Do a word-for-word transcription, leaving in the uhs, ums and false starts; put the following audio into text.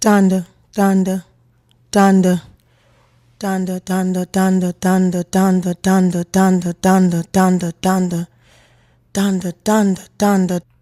Donda, Donda, Donda, Donda, Donda, Donda, Donda, Donda, Donda, Donda, Donda, Donda, Donda, Donda, Donda, Donda.